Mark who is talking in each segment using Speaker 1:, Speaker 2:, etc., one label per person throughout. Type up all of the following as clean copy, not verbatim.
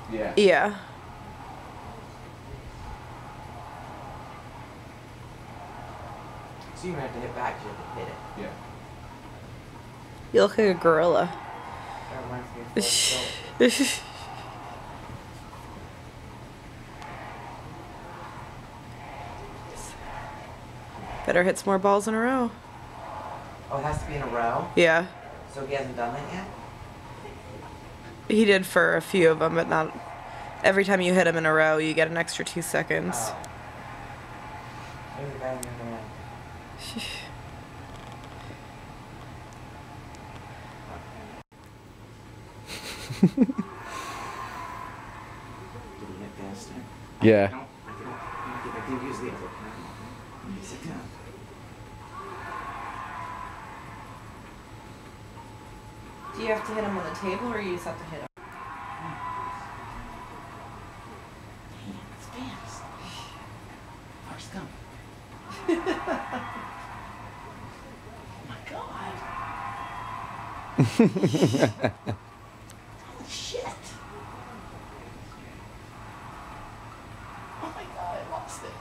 Speaker 1: Yeah.
Speaker 2: Yeah.
Speaker 3: So you don't have to hit back, you have to hit it.
Speaker 1: Yeah.
Speaker 2: You look like a gorilla.
Speaker 3: That reminds me of Forrest Gump.
Speaker 2: Better hit some more balls in a row.
Speaker 3: Oh, it has to be in a row?
Speaker 2: Yeah.
Speaker 3: So he hasn't done that yet?
Speaker 2: He did for a few of them, but not... Every time you hit him in a row, you get an extra 2 seconds.
Speaker 3: Oh. Maybe the guy in your hand. Did he hit faster?
Speaker 1: Yeah.
Speaker 3: No, I think use the other. Sit down.
Speaker 2: Do you have to hit him on the table, or you just have to hit him?
Speaker 3: Damn, it's fast. Forrest Gump. Oh my god. Holy shit. Oh my god, I lost it.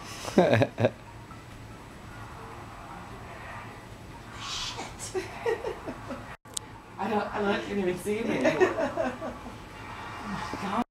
Speaker 3: Shit. I can't even see it anymore. Oh my god.